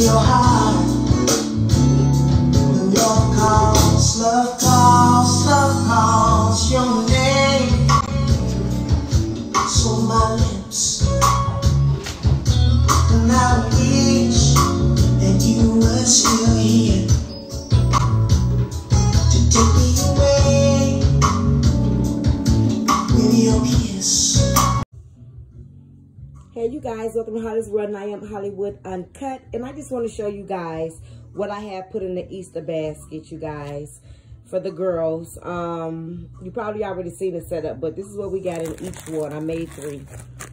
your heart. When love calls your name. So my lips, and I wish that you were still here to take me away with your kiss. Hey you guys, welcome to Hollyzworld, and I am Hollywood Uncut, and I just want to show you guys what I have put in the Easter basket, you guys, for the girls. You probably already seen the setup, but this is what we got in each one. I made 3.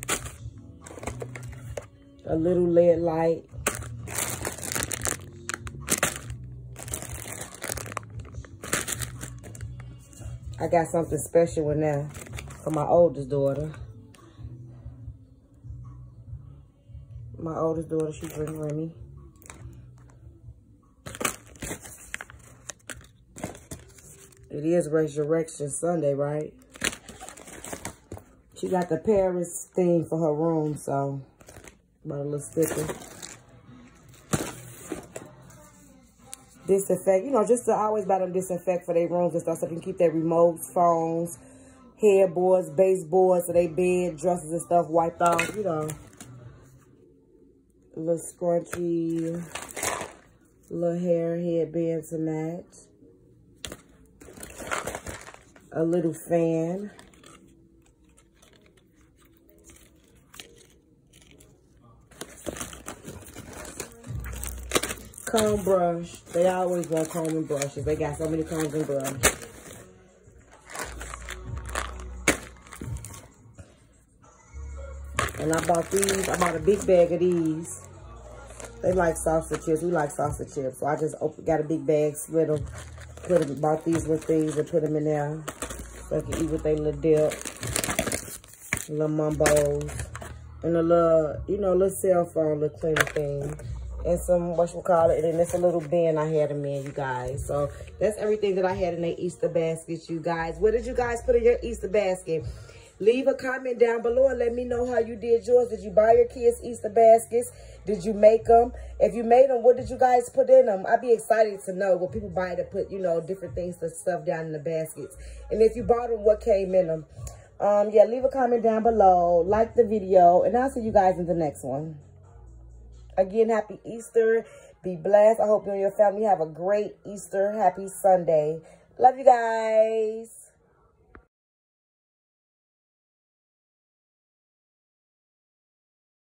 A little LED light. I got something special in there for my oldest daughter. My oldest daughter, she's bringing Remy. It is Resurrection Sunday, right? She got the Paris theme for her room, so about a little sticker. Disinfect, you know, just to always buy them disinfect for their rooms and stuff, so they can keep their remotes, phones, headboards, baseboards, so they bed, dresses and stuff wiped off, you know. A little scrunchy, little hair headband to match. A little fan. Comb brush. They always want comb and brushes. They got so many combs and brushes. And I bought these. I bought a big bag of these. They like salsa chips. We like salsa chips. So I just got a big bag, split them, bought these with these and put them in there. So I can eat with their little dip, little mumbos, and a little, you know, little cell phone, little cleaner thing. And some, whatchamacallit, and then it's a little bin I had them in, you guys. So that's everything that I had in the Easter basket, you guys. What did you guys put in your Easter basket? Leave a comment down below and let me know how you did yours. Did you buy your kids Easter baskets? Did you make them? If you made them, what did you guys put in them? I'd be excited to know what people buy to put, you know, different things to stuff down in the baskets. And if you bought them, what came in them? Yeah, leave a comment down below. Like the video. And I'll see you guys in the next one. Again, happy Easter. Be blessed. I hope you and your family have a great Easter. Happy Sunday. Love you guys.